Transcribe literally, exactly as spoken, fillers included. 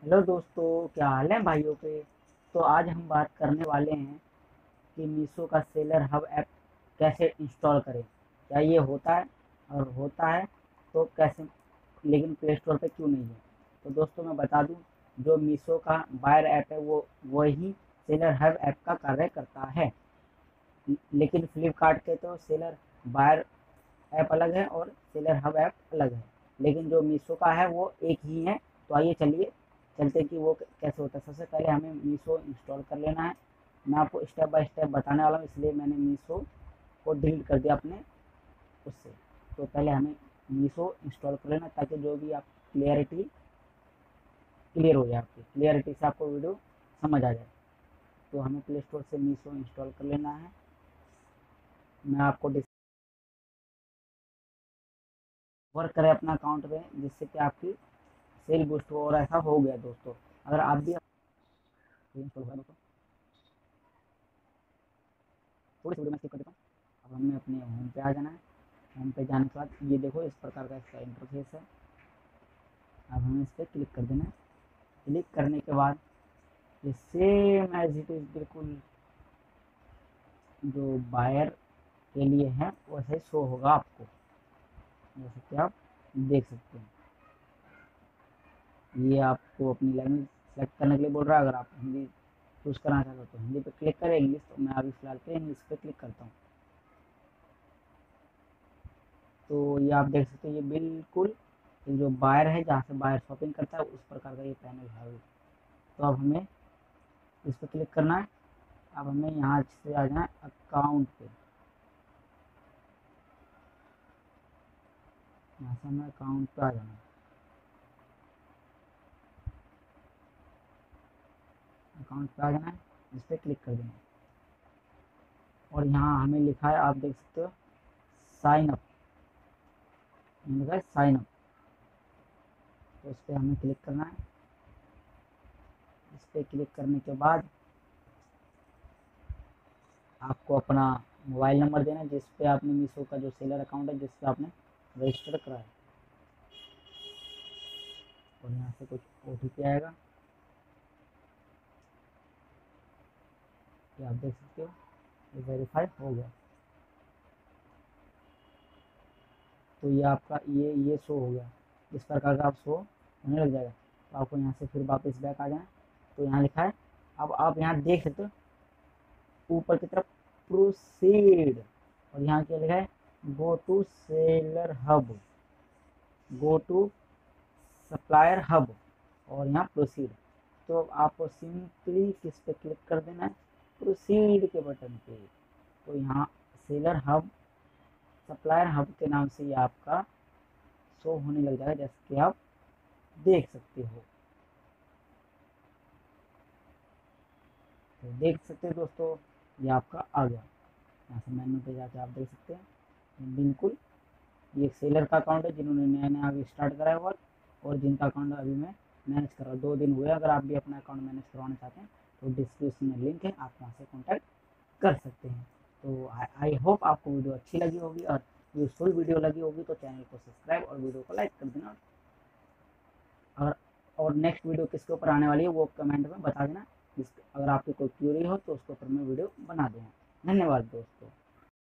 Hello दोस्तों, क्या हाल है भाइयों के। तो आज हम बात करने वाले हैं कि मीशो का सेलर हब ऐप कैसे इंस्टॉल करें। क्या ये होता है, और होता है तो कैसे, लेकिन प्ले स्टोर पे क्यों नहीं है। तो दोस्तों मैं बता दूं, जो मीशो का बायर ऐप है वो वही सेलर हब ऐप का कार्य करता है। लेकिन फ्लिपकार्ट के तो सेलर बायर ऐप अलग है और सेलर हब ऐप अलग है, लेकिन जो मीशो का है वो एक ही है। तो आइए चलिए चलते हैं कि वो कैसे होता है। सबसे पहले हमें मीशो इंस्टॉल कर लेना है। मैं आपको स्टेप बाय स्टेप बताने वाला हूँ, इसलिए मैंने मीशो को डिलीट कर दिया अपने उससे। तो पहले हमें मीशो इंस्टॉल कर लेना, ताकि जो भी आप क्लियरिटी क्लियर हो जाए, आपकी क्लियरिटी से आपको वीडियो समझ आ जाए। तो हमें प्ले स्टोर से मीशो इंस्टॉल कर लेना है। मैं आपको वर्क करें अपना अकाउंट में, जिससे कि आपकी सेल बूस्ट हो। और ऐसा हो गया दोस्तों, अगर आप भी इंस्टॉल करें तो थोड़ी सी वीडियो में स्किप कर देता हूँ। अब हमें अपने होम पे आ जाना है। होम पे जाने के बाद ये देखो, इस प्रकार का इसका इंटरफेस है। अब हमें इस पर क्लिक कर देना है। क्लिक करने के बाद ये सेम एज इट इज़ बिल्कुल जो बायर के लिए है वैसे शो होगा आपको, जैसे कि आप देख सकते हैं। ये आपको अपनी लैंग्वेज सेलेक्ट करने के लिए बोल रहा है। अगर आप हिंदी चूज़ करना चाहते हो तो हिंदी पे क्लिक करें, इंग्लिश तो मैं अभी फ़िलहाल पे इंग्लिश पे क्लिक करता हूँ। तो ये आप देख सकते हैं, ये बिल्कुल ये जो बायर है, जहाँ से बायर शॉपिंग करता है, उस प्रकार का ये पैनल है। तो अब हमें इस पर क्लिक करना है। अब हमें यहाँ से आ जाना है अकाउंट पे। यहाँ से हमें अकाउंट पे आ जाना है। अकाउंट पे आ जाना है, इस पर क्लिक कर देना है। और यहाँ हमें लिखा है, आप देख सकते हो, साइन अप। लिखा है साइन अप, तो इस पर हमें क्लिक करना है। इस पर क्लिक करने के बाद आपको अपना मोबाइल नंबर देना है, जिस पे आपने मीशो का जो सेलर अकाउंट है, जिस पे आपने रजिस्टर करा है। और यहाँ से कुछ ओ टी पी आएगा, ये आप देख सकते हो, ये वेरीफाई हो गया। तो ये आपका ये ये शो हो गया। इस प्रकार का आप शो होने लग जाएगा। तो आपको यहाँ से फिर वापस बैक आ जाए। तो यहाँ लिखा है, अब आप यहाँ देख सकते हो ऊपर की तरफ प्रोसीड, और यहाँ क्या लिखा है, go to seller hub, go to supplier hub, और यहाँ प्रोसीड। तो आपको सिंपली किस पे क्लिक कर देना है, प्रोसीड के बटन पे। तो यहाँ सेलर हब सप्लायर हब के नाम से ये आपका शो होने लग जाएगा, जैसे कि आप देख सकते हो। तो देख सकते हैं दोस्तों, ये आपका आ गया। यहाँ से मेन्यू पे जाके आप देख सकते हैं, बिल्कुल ये एक सेलर का अकाउंट है, जिन्होंने नया नया अभी स्टार्ट करा है वर्क, और जिनका अकाउंट अभी मैं मैनेज कर रहा हूँ, दो दिन हुए। अगर आप भी अपना अकाउंट मैनेज करवाना चाहते हैं तो डिस्क्रिप्शन में लिंक है, आप वहाँ से कॉन्टैक्ट कर सकते हैं। तो आई होप आपको वीडियो अच्छी लगी होगी और यूजफुल वीडियो लगी होगी। तो चैनल को सब्सक्राइब और वीडियो को लाइक कर देना। और और नेक्स्ट वीडियो किसके ऊपर आने वाली है वो कमेंट में बता देना। अगर आपकी कोई क्यूरी हो तो उसके ऊपर मैं वीडियो बना दूँगा। धन्यवाद दोस्तों।